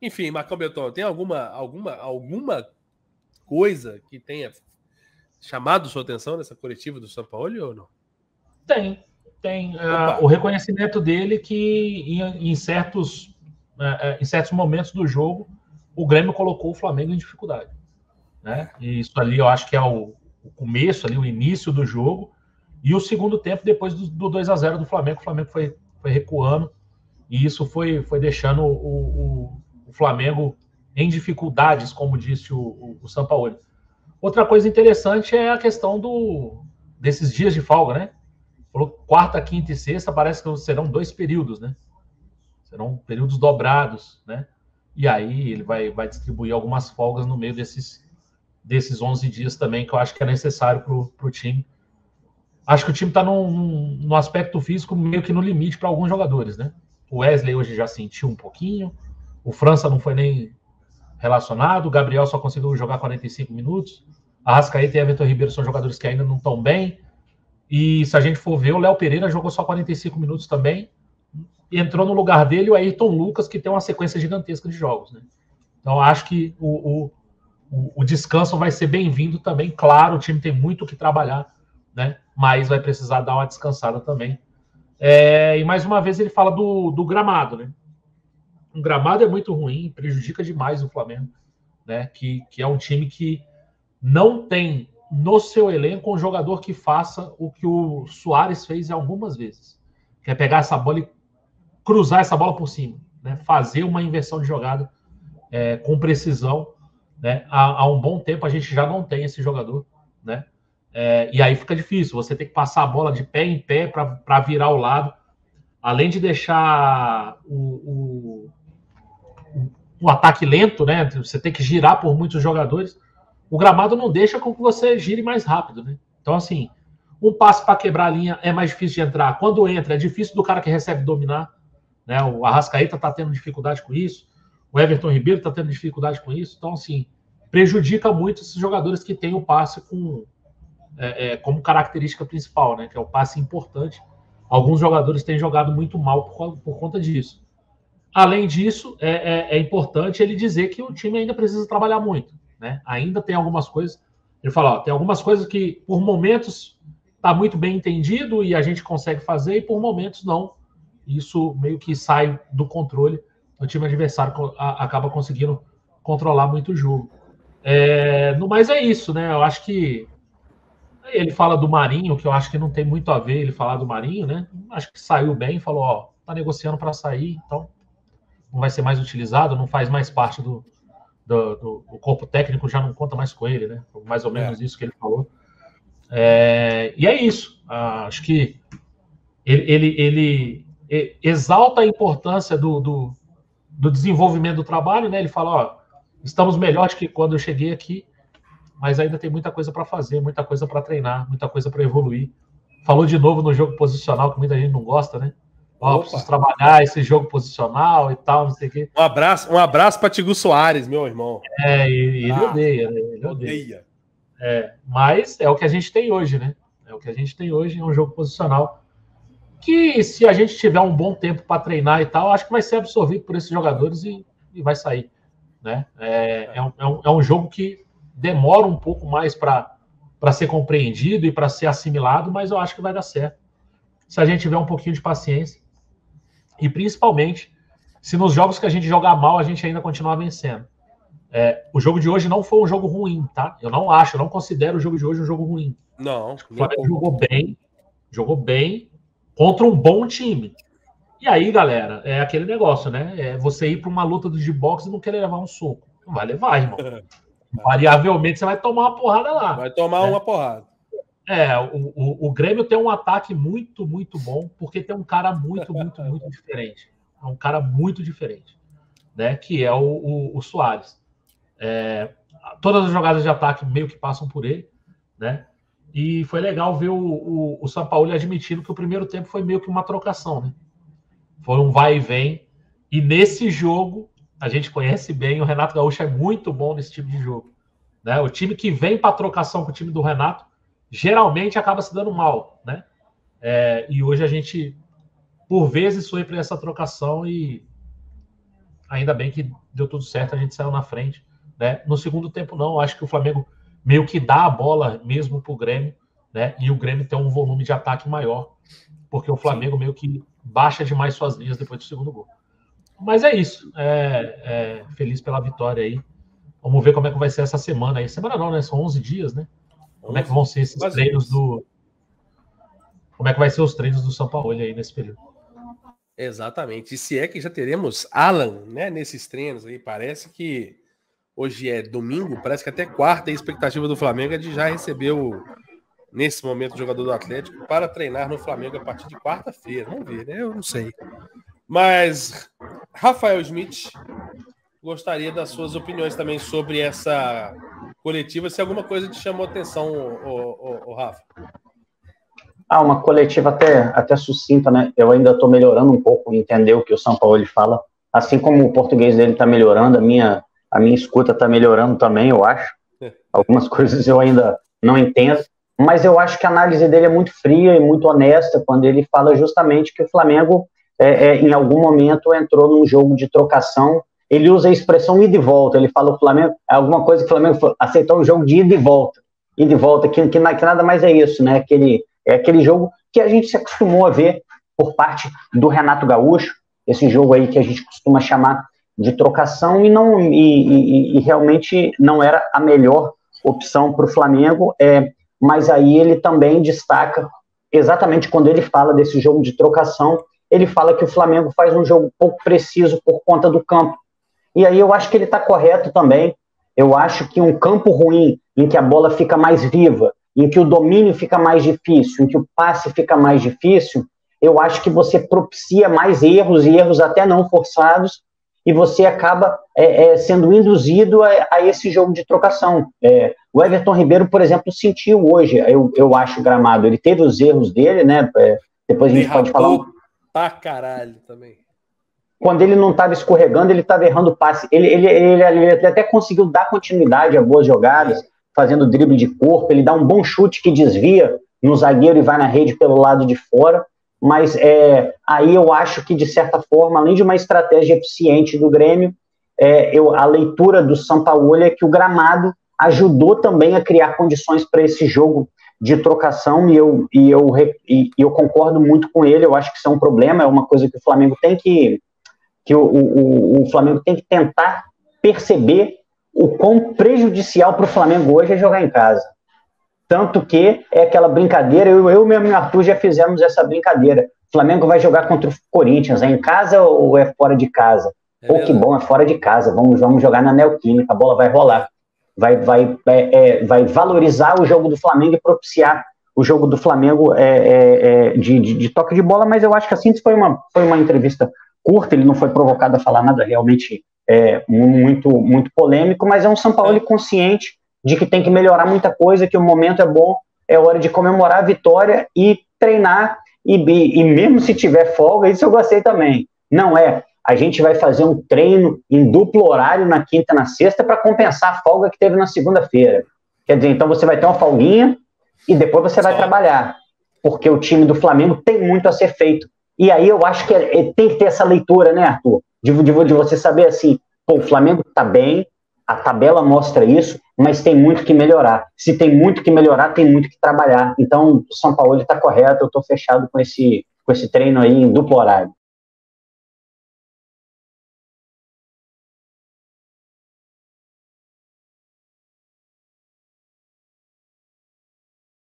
Enfim, Marcão Beltrão, tem alguma coisa que tenha chamado sua atenção nessa coletiva do São Paulo ou não? Tem. O reconhecimento dele que em certos momentos do jogo o Grêmio colocou o Flamengo em dificuldade, né? E isso ali eu acho que é o começo, ali, o início do jogo, e o segundo tempo depois do 2-0 do Flamengo. O Flamengo foi recuando, e isso foi deixando o Flamengo em dificuldades, como disse o São Paulo. Outra coisa interessante é a questão desses dias de folga, né? Falou quarta, quinta e sexta, parece que serão 2 períodos, né? Serão períodos dobrados, né? E aí ele vai distribuir algumas folgas no meio desses 11 dias também, que eu acho que é necessário para o time. Acho que o time está num aspecto físico meio que no limite para alguns jogadores, né? O Wesley hoje já sentiu um pouquinho, o França não foi nem relacionado, o Gabriel só conseguiu jogar 45 minutos, a Arrascaeta e Everton Ribeiro são jogadores que ainda não estão bem, e se a gente for ver, o Léo Pereira jogou só 45 minutos também, e entrou no lugar dele o Ayrton Lucas, que tem uma sequência gigantesca de jogos, né? Então acho que o descanso vai ser bem-vindo também. Claro, o time tem muito o que trabalhar, né? Mas vai precisar dar uma descansada também. E mais uma vez ele fala do gramado, né? O gramado é muito ruim, prejudica demais o Flamengo, né? Que é um time que não tem no seu elenco um jogador que faça o que o Suárez fez algumas vezes, que é pegar essa bola e cruzar essa bola por cima, né? Fazer uma inversão de jogada com precisão, né? Há um bom tempo a gente já não tem esse jogador, né? E aí fica difícil, você tem que passar a bola de pé em pé para virar o lado, além de deixar o ataque lento, né? Você tem que girar por muitos jogadores. O gramado não deixa com que você gire mais rápido, né? Então, assim, um passe para quebrar a linha é mais difícil de entrar. Quando entra, é difícil do cara que recebe dominar, né? O Arrascaeta está tendo dificuldade com isso, o Everton Ribeiro está tendo dificuldade com isso. Então, assim, prejudica muito esses jogadores que têm o passe como característica principal, né? Que é o passe importante. Alguns jogadores têm jogado muito mal por conta disso. Além disso, é importante ele dizer que o time ainda precisa trabalhar muito, né? Ainda tem algumas coisas. Ele fala, tem algumas coisas que, por momentos, está muito bem entendido e a gente consegue fazer, e por momentos não. Isso meio que sai do controle. O time adversário acaba conseguindo controlar muito o jogo. No mais é isso, né? Eu acho que ele fala do Marinho, que eu acho que não tem muito a ver ele falar do Marinho, né? Acho que saiu bem, falou, tá negociando para sair, então não vai ser mais utilizado, não faz mais parte do corpo técnico, já não conta mais com ele, né? Mais ou menos isso que ele falou. E é isso. Acho que ele exalta a importância do desenvolvimento do trabalho, né? Ele fala, estamos melhores que quando eu cheguei aqui, mas ainda tem muita coisa para fazer, muita coisa para treinar, muita coisa para evoluir. Falou de novo no jogo posicional, que muita gente não gosta, né? Preciso trabalhar esse jogo posicional e tal, não sei o quê. Um abraço para Tigu Soares, meu irmão. Ele odeia, né? Ele odeia. Mas é o que a gente tem hoje, né? É o que a gente tem hoje, é um jogo posicional que, se a gente tiver um bom tempo para treinar e tal, acho que vai ser absorvido por esses jogadores e vai sair, né? É um jogo que demora um pouco mais para ser compreendido e para ser assimilado, mas eu acho que vai dar certo. Se a gente tiver um pouquinho de paciência. E principalmente, se nos jogos que a gente jogar mal, a gente ainda continuar vencendo. O jogo de hoje não foi um jogo ruim, tá? Eu não considero o jogo de hoje um jogo ruim. Não. O Flamengo jogou bem contra um bom time. E aí, galera, é aquele negócio, né? É você ir para uma luta de boxe e não querer levar um soco. Não vai levar, irmão. Variavelmente você vai tomar uma porrada lá. Vai tomar uma porrada. O Grêmio tem um ataque muito, muito bom, porque tem um cara muito, muito, muito diferente. É um cara muito diferente, né? Que é o Suárez. Todas as jogadas de ataque meio que passam por ele, né? E foi legal ver o São Paulo admitindo que o primeiro tempo foi meio que uma trocação, né? Foi um vai e vem. E nesse jogo, a gente conhece bem, o Renato Gaúcho é muito bom nesse tipo de jogo, né? O time que vem para trocação com o time do Renato geralmente acaba se dando mal, né? E hoje a gente, por vezes, foi para essa trocação e ainda bem que deu tudo certo, a gente saiu na frente, né? No segundo tempo, não, acho que o Flamengo meio que dá a bola mesmo pro Grêmio, né? E o Grêmio tem um volume de ataque maior, porque o Flamengo meio que baixa demais suas linhas depois do segundo gol. Mas é isso, feliz pela vitória aí. Vamos ver como é que vai ser essa semana aí. Semana não, né? São 11 dias, né? Como é que vão ser esses treinos do... Como é que vai ser os treinos do São Paulo aí nesse período? Exatamente. E se é que já teremos Alan, né, nesses treinos aí, parece que hoje é domingo, parece que até quarta a expectativa do Flamengo é de já receber nesse momento o jogador do Atlético para treinar no Flamengo a partir de quarta-feira. Vamos ver, né? Eu não sei. Mas Rafael Smith, gostaria das suas opiniões também sobre essa coletiva, se alguma coisa te chamou a atenção, o Rafa. Uma coletiva até sucinta, né? Eu ainda estou melhorando um pouco, entender o que o Sampaoli fala. Assim como o português dele está melhorando, a minha escuta está melhorando também, eu acho. Algumas coisas eu ainda não entendo, mas eu acho que a análise dele é muito fria e muito honesta quando ele fala justamente que o Flamengo, em algum momento, entrou num jogo de trocação. Ele usa a expressão ida e volta. Ele fala o Flamengo, alguma coisa que o Flamengo aceitou um jogo de ida e volta, que nada mais é isso, né? Aquele jogo que a gente se acostumou a ver por parte do Renato Gaúcho, esse jogo aí que a gente costuma chamar de trocação, e realmente não era a melhor opção para o Flamengo, mas aí ele também destaca, exatamente quando ele fala desse jogo de trocação, ele fala que o Flamengo faz um jogo pouco preciso por conta do campo. E aí eu acho que ele está correto também. Eu acho que um campo ruim, em que a bola fica mais viva, em que o domínio fica mais difícil, em que o passe fica mais difícil, eu acho que você propicia mais erros, e erros até não forçados, e você acaba sendo induzido a esse jogo de trocação. O Everton Ribeiro, por exemplo, sentiu hoje, eu acho, o gramado. Ele teve os erros dele, né? Depois a gente pode falar. Pra caralho também. Quando ele não estava escorregando, ele estava errando passe. Ele até conseguiu dar continuidade a boas jogadas, fazendo drible de corpo. Ele dá um bom chute que desvia no zagueiro e vai na rede pelo lado de fora. Mas aí eu acho que, de certa forma, além de uma estratégia eficiente do Grêmio, a leitura do Sampaoli é que o gramado ajudou também a criar condições para esse jogo de trocação, e eu concordo muito com ele. Eu acho que isso é um problema, é uma coisa que o Flamengo tem que o Flamengo tem que tentar perceber o quão prejudicial para o Flamengo hoje é jogar em casa. Tanto que é aquela brincadeira, eu mesmo e o Arthur já fizemos essa brincadeira. O Flamengo vai jogar contra o Corinthians, é em casa ou é fora de casa? Que bom, é fora de casa, vamos jogar na Neoquímica, a bola vai rolar. Vai valorizar o jogo do Flamengo e propiciar o jogo do Flamengo de toque de bola, mas eu acho que assim foi uma entrevista curta, ele não foi provocado a falar nada realmente muito, muito polêmico, mas é um Sampaoli consciente de que tem que melhorar muita coisa, que o momento é bom, é hora de comemorar a vitória e treinar, e mesmo se tiver folga, isso eu gostei também. Não a gente vai fazer um treino em duplo horário na quinta e na sexta para compensar a folga que teve na segunda-feira. Quer dizer, então você vai ter uma folguinha e depois você vai trabalhar, porque o time do Flamengo tem muito a ser feito. E aí eu acho que tem que ter essa leitura, né, Arthur? De você saber assim, o Flamengo está bem, a tabela mostra isso, mas tem muito que melhorar. Se tem muito que melhorar, tem muito que trabalhar. Então, o Sampaoli está correto, eu estou fechado com esse treino aí em duplo horário.